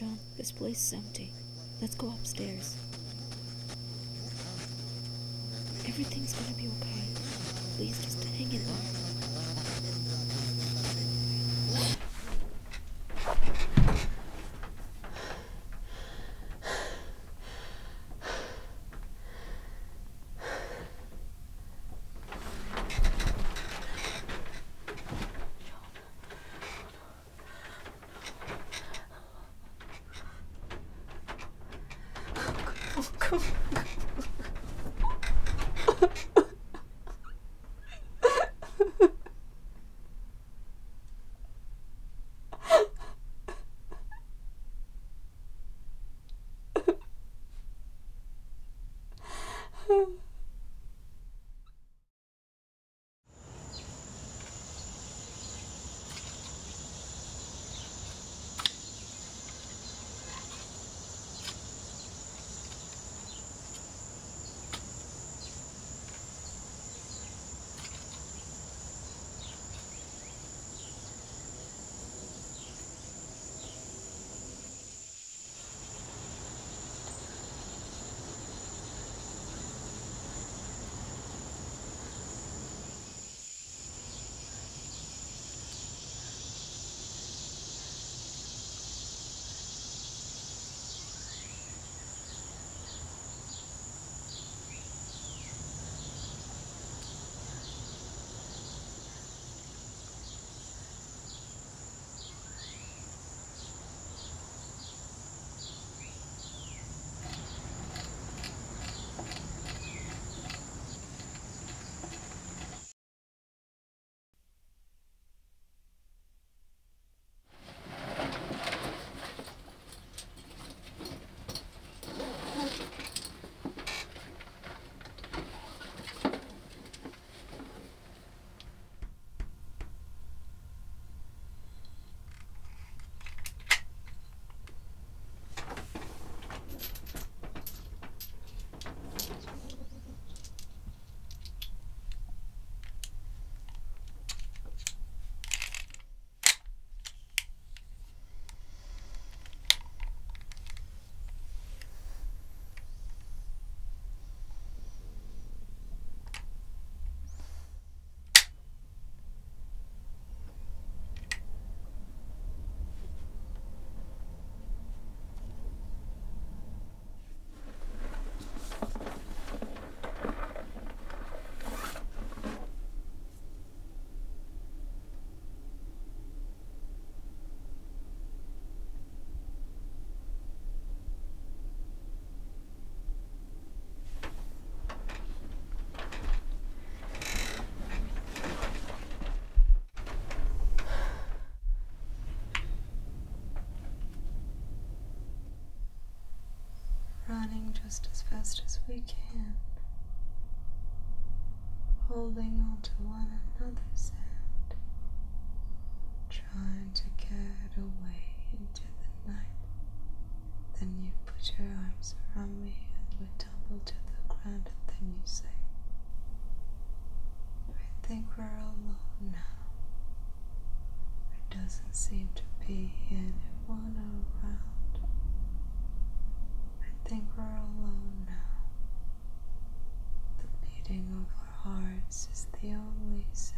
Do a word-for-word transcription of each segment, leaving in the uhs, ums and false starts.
John, this place is empty. Let's go upstairs. Everything's gonna be okay. Please just hang in there. Running just as fast as we can, holding on to one another's hand, trying to get away into the night. Then you put your arms around me and we tumble to the ground, and then you say, I think we're alone now. There doesn't seem to be anyone around. I think we're alone now. The beating of our hearts is the only sound.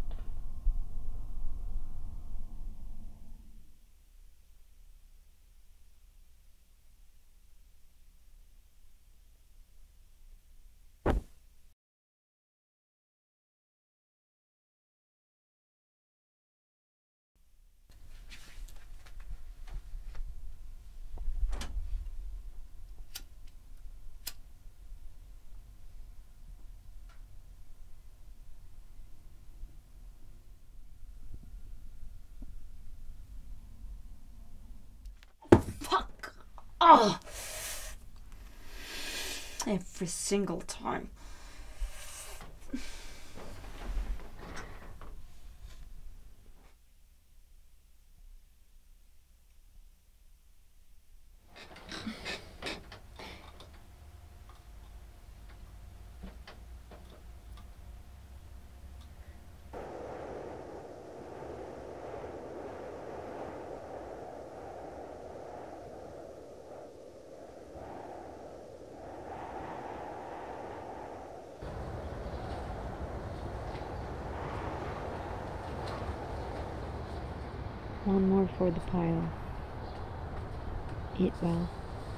Oh, every single time. One more for the pile. Eat well.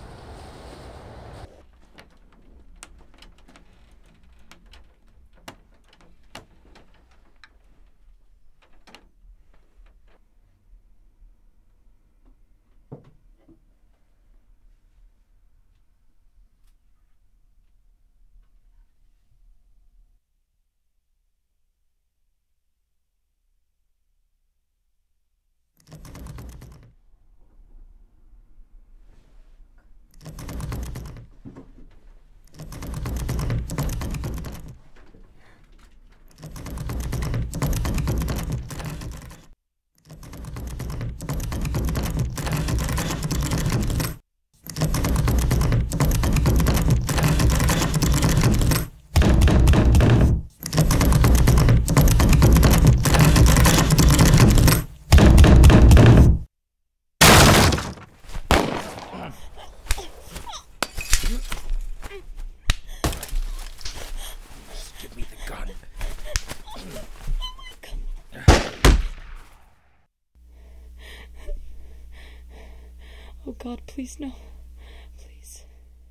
Oh God, please no. Please.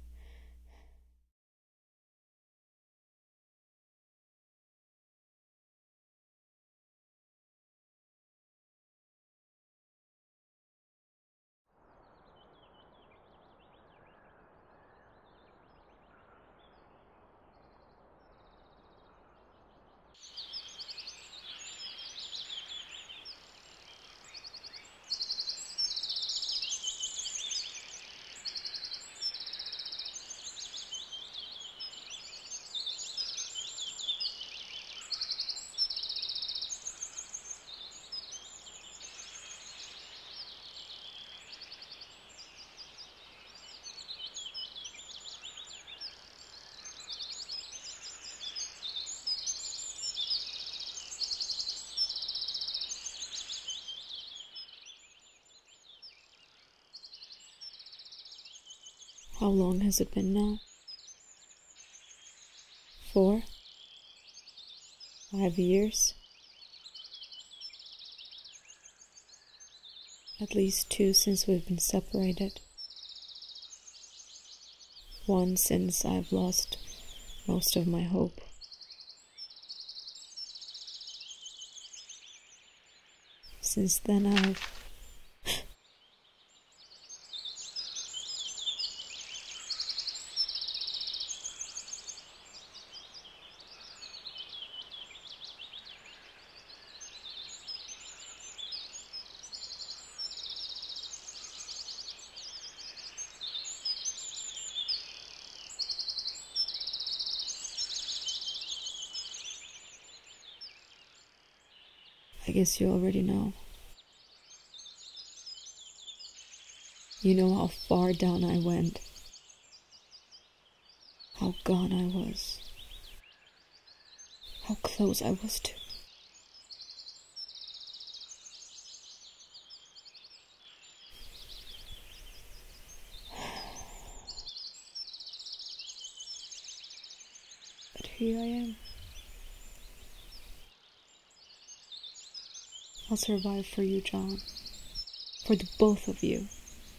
How long has it been now? Four? Five years? At least two since we've been separated. One since I've lost most of my hope. Since then I've... I guess you already know. You know how far down I went. How gone I was. How close I was to. But here I am. I'll survive for you, John. For the both of you.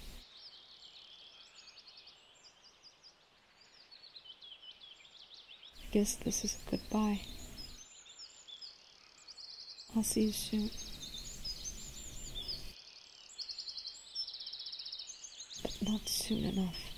I guess this is a goodbye. I'll see you soon. But not soon enough.